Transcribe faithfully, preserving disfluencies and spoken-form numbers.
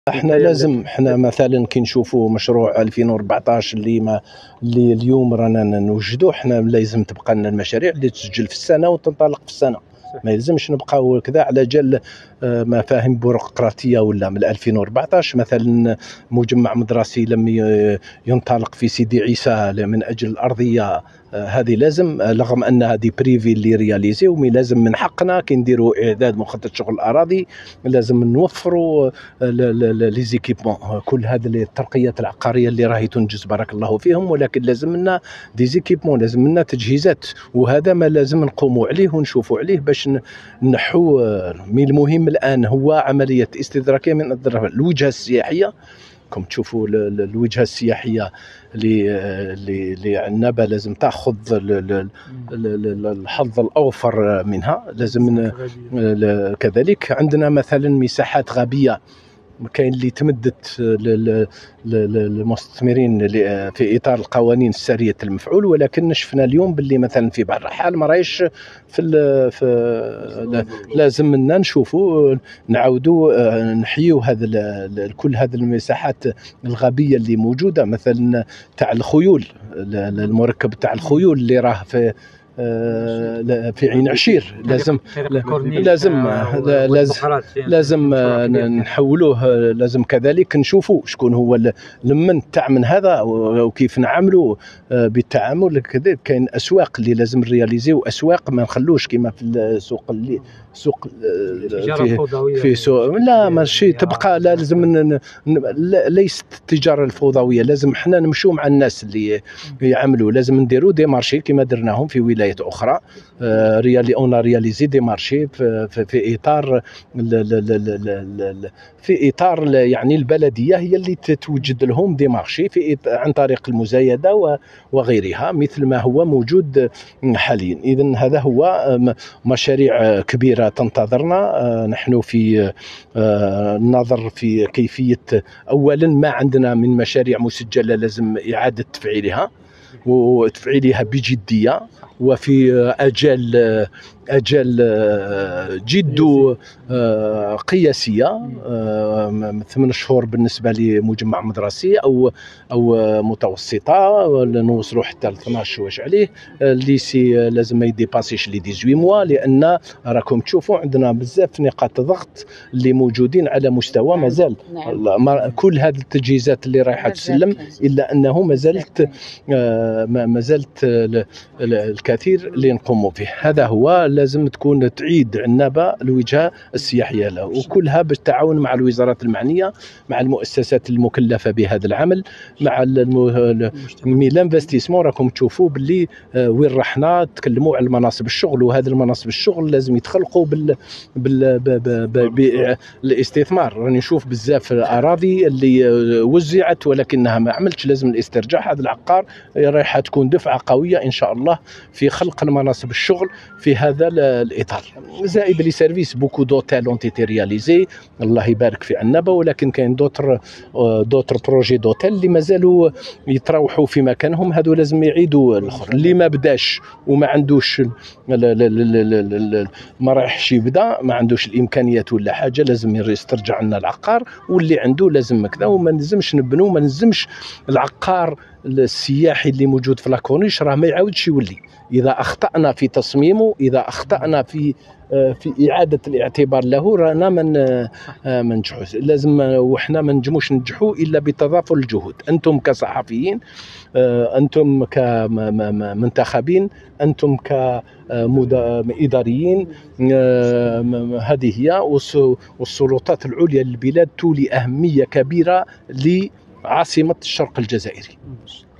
احنا لازم احنا مثلا كي نشوفوا مشروع ألفين وأربعطاش اللي ما اللي اليوم رانا نوجدوا، احنا لازم تبقى لنا المشاريع اللي تسجل في السنه وتنطلق في السنه. ما يلزمش نبقاو كذا على جال مفاهيم بيروقراطيه. ولا من ألفين وأربعطاش مثلا مجمع مدرسي لم ينطلق في سيدي عيسى من اجل الارضيه هذه، لازم رغم ان هذه بريفي اللي رياليزي، ومي لازم من حقنا كي نديروا اعداد مخطط شغل الاراضي لازم نوفروا لي زيكيبمون، كل هذه الترقيات العقاريه اللي راهي تنجز بارك الله فيهم، ولكن لازم لنا دي زيكيبمون، لازم لنا تجهيزات، وهذا ما لازم نقوموا عليه ونشوفوا عليه باش نحو. مي المهم الان هو عمليه استدراكيه من الوجهه السياحيه. كم تشوفوا الوجهه السياحيه اللي اللي عنابه لازم تاخذ الحظ الاوفر منها. لازم كذلك عندنا مثلا مساحات غابيه كاين اللي تمدت للمستثمرين في اطار القوانين الساريه المفعول، ولكن شفنا اليوم باللي مثلا في بعض الحال ما رايش في, في لازم لنا نشوفوا نعاودوا نحيوا هذا كل هذه المساحات الغابيه اللي موجوده، مثلا تاع الخيول، المركب تاع الخيول اللي راه في في عين عشير، لازم لازم لازم لازم نحولوه. لازم كذلك نشوفوا شكون هو المن تاع من هذا وكيف نعملوا بالتعامل. كذلك كاين اسواق اللي لازم رياليزيو، اسواق ما نخلوش كما في السوق اللي سوق في في سوق لا ماشي تبقى. لازم ليست التجاره الفوضويه، لازم احنا نمشوا مع الناس اللي يعملوا، لازم نديروا دي مارشي كما درناهم في ولايات اخرى. ريالي اون رياليزي دي مارشي في, في, في اطار في اطار يعني البلديه هي اللي توجد لهم دي مارشي في عن طريق المزايده وغيرها، مثل ما هو موجود حاليا. اذا هذا هو مشاريع كبيره تنتظرنا. نحن في النظر في كيفيه، اولا ما عندنا من مشاريع مسجله لازم اعاده تفعيلها وتفعيلها بجديه وفي اجال اجال جد قياسيه، ثمان شهور بالنسبه لمجمع مدرسي او او متوسطه، نوصلوا حتى ل اثناش واش عليه. الليسي لازم ما يديباسيش لي ثمانية عشر موا، لان راكم تشوفوا عندنا بزاف نقاط ضغط اللي موجودين على مستوى مازال كل هذه التجهيزات اللي رايحه تسلم، الا انه ما زالت ما زالت الكثير اللي نقوم به. هذا هو لازم تكون تعيد عنابه الوجهه السياحيه له، وكلها بالتعاون مع الوزارات المعنيه، مع المؤسسات المكلفه بهذا العمل، مع الانفستيسمون. راكم تشوفوا باللي وين رحنا تكلموا على المناصب الشغل، وهذه المناصب الشغل لازم يتخلقوا بال بالاستثمار. راني نشوف بزاف الاراضي اللي وزعت ولكنها ما عملتش، لازم الاسترجاع. هذا العقار رايحه تكون دفعه قويه ان شاء الله في خلق المناصب الشغل في هذا الاطار. زائد لي سيرفيس بوكو دوتيل اون تيتي رياليزي، الله يبارك في عنابه، ولكن كاين دوتر دوتر بروجي دوتيل اللي مازالوا يتراوحوا في مكانهم. هذو لازم يعيدوا الاخر. اللي ما بداش وما عندوش ما رايحش يبدا، ما عندوش الامكانيات ولا حاجه، لازم يسترجع لنا العقار. واللي عنده لازم كذا، وما نلزمش نبنوا، ما نلزمش العقار السياحي اللي موجود في لاكورنيش راه ما يعاودش يولي. اذا اخطانا في تصميمه، اذا اخطانا في في اعاده الاعتبار له، رانا من ما ننجحوش. لازم وحنا ما نجموش ننجحوا الا بتضافر الجهود. انتم كصحفيين، انتم كمنتخبين، انتم كاداريين، هذه هي. والسلطات العليا للبلاد تولي اهميه كبيره لعاصمه الشرق الجزائري.